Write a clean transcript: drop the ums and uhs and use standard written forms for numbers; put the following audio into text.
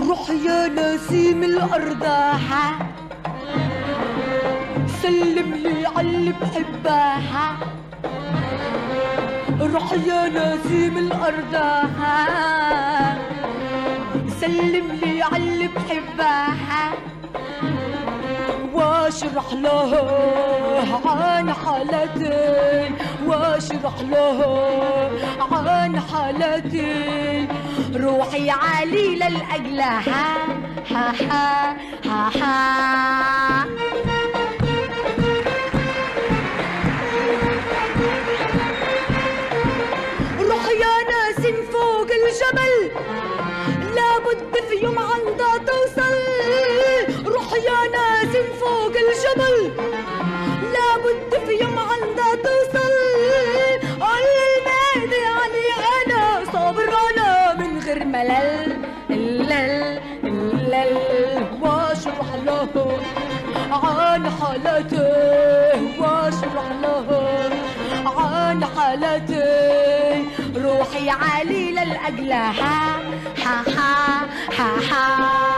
روح يا نسيم الأرض سلم لي عاللي بحبها. روح يا نسيم الأرض سلم لي عاللي بحبها. واشرح لها عن حالتي واشرح لها عن حالتي. روحي عليلة لأجلها ها ها ها ها. روح يا ناس فوق الجبل لابد في يوم عندها توصل. روح يا ناس فوق الجبل لابد في يوم عندها توصل. قول المهدي يعني انا صابر انا من غير ملل. واشرح له عن حالتي واشرح له عن حالتي. روحي عليلة لأجلها ها ها ها ها.